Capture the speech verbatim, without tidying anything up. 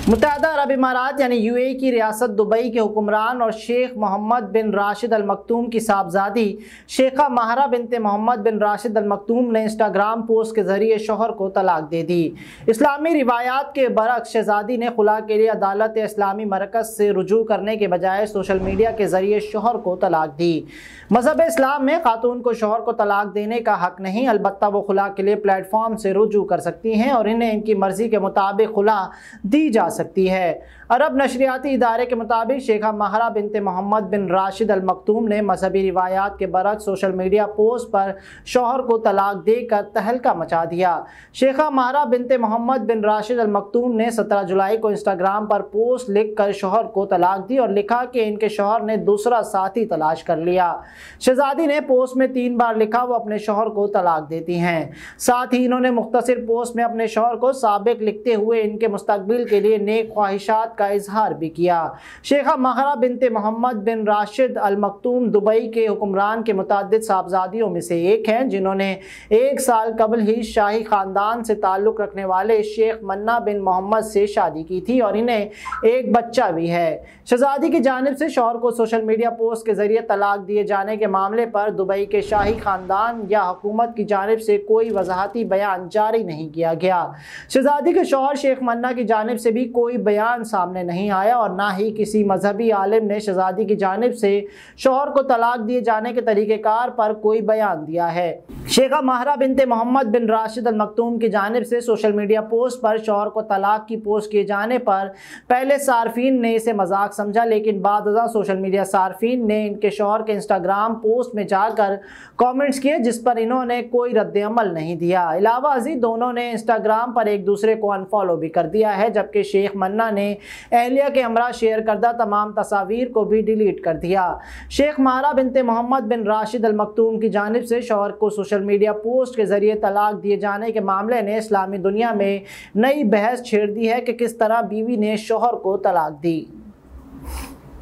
मुत्तहदा अरब इमारात यानी यूएई की रियासत दुबई के हुक्मरान और Sheikh Mohammad bin Rashid Al मखतूम की साहबजादी शेखा Mahra bint Mohammed bin Rashid Al मखतूम ने इंस्टाग्राम पोस्ट के जरिए शोहर को तलाक दे दी। इस्लामी रिवायात के बरक्स शहजादी ने खुला के लिए अदालत इस्लामी मरकज़ से रुजू करने के बजाय सोशल मीडिया के जरिए शोहर को तलाक दी। मजहब इस्लाम में खातून को शोहर को तलाक देने का हक नहीं, अलबत्ता वो खुला के लिए प्लेटफॉर्म से रुजू कर सकती हैं और इन्हें इनकी मर्जी के मुताबिक खुला दी जा सकती है। अरब नशरियाती इदारे के मुताबिक शेखा Mahra bint Mohammed bin Rashid Al मखतूम ने मजहबी रिवायात के बरक्स सोशल मीडिया पोस्ट पर शोहर को तलाक देकर तहलका मचा दिया। शेखा Mahra bint Mohammed bin Rashid Al मखतूम ने सत्रह जुलाई को इंस्टाग्राम पर पोस्ट लिखकर शोहर को तलाक दी और लिखा कि इनके शोहर ने दूसरा साथी तलाश कर लिया। शहजादी ने पोस्ट में तीन बार लिखा वो अपने शोहर को तलाक देती हैं। साथ ही इन्होंने मुख्तसर पोस्ट में अपने शोहर को साबिक लिखते हुए इनके मुस्तकबिल के लिए नेक ख्वाहिशात का इजहार भी किया। Sheikha Mahra bint Mohammed bin Rashid Al Maktoum Dubai के हुक्मरान के मुतअद्दिद साहबजादियों में से एक हैं, जिन्होंने एक साल कबल ही शाही खानदान से ताल्लुक रखने वाले शेख मन्ना बिन मोहम्मद से शादी की थी और इन्हें एक बच्चा भी है। शहजादी की जानिब से शौहर को सोशल मीडिया पोस्ट के जरिए तलाक दिए जाने के मामले पर दुबई के शाही खानदान या हुकूमत की जानिब से कोई वजाहती बयान जारी नहीं किया गया। शहजादी के शौहर शेख मन्ना की जानिब से भी कोई बयान सामने नहीं आया और ना ही किसी मजहबी आलिम ने शहजादी की जानिब से शौहर को तलाक दिए जाने के तरीक़ेकार पर कोई बयान दिया है। शेखा Mahra bint Mohammed bin Rashid Al मखतूम की जानिब से सोशल मीडिया पोस्ट पर शौहर को तलाक की पोस्ट किए जाने पर पहले सार्फिन ने इसे मजाक समझा, लेकिन बाद सोशल मीडिया सार्फिन ने इनके शौहर के इंस्टाग्राम पोस्ट में जाकर कमेंट्स किए, जिस पर इन्होंने कोई रद्द अमल नहीं दिया। अलावा अजीज दोनों ने इंस्टाग्राम पर एक दूसरे को अनफॉलो भी कर दिया है, जबकि शेख मन्ना ने एहलिया के हमरा शेयर करदा तमाम तस्वीर को भी डिलीट कर दिया। शेख महरा bint Mohammed bin Rashid Al मखतूम की जानिब से शौहर को सोशल मीडिया पोस्ट के जरिए तलाक दिए जाने के मामले ने इस्लामी दुनिया में नई बहस छेड़ दी है कि किस तरह बीवी ने शौहर को तलाक दी।